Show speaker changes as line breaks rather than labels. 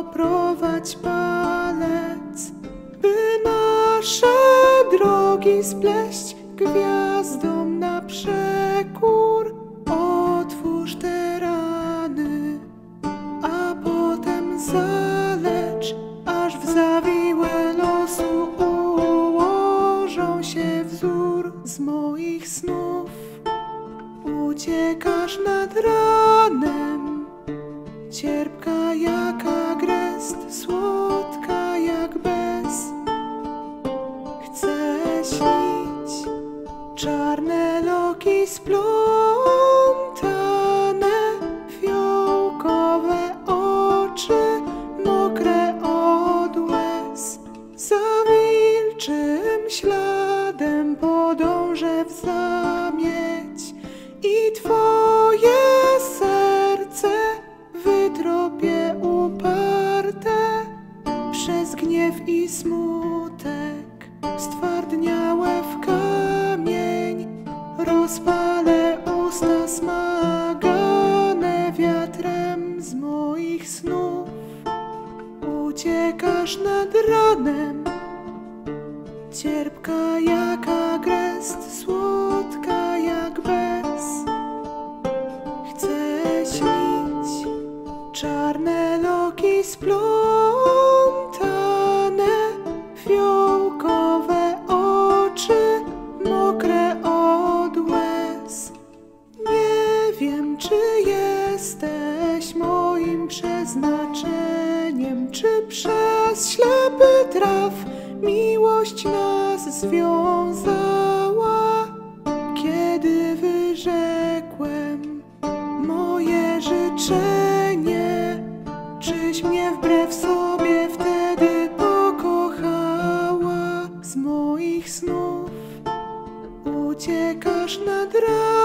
prowadź palec, by nasze drogi spleść gwiazdom na przekór. Otwórz te rany, a potem zalecz, aż w zawiłe losu ułożą się wzór z moich snów. Uciekasz nad ranem, cierpka jak agrest, słodka jak bez. Chcę śnić, czarne loki splątane, fiołkowe oczy, mokre od łez. Za wilczym śladem podążę w zamieć i twoje serce wytropię uparte. Przez gniew i smutek stwardniałe w kamień rozpalę usta smagane wiatrem z moich snów. Uciekasz nad ranem, cierpka jak agrest, słodka jak bez. Chcę śnić, czarne loki splątane, fiołkowe oczy, mokre od łez. Nie wiem, czy jesteś moim przeznaczeniem, czy przez ślepy traf miłość nas związała. Kiedy wyrzekłem moje życzenie, czyś mnie wbrew sobie wtedy pokochała? Z moich snów uciekasz nad ranem,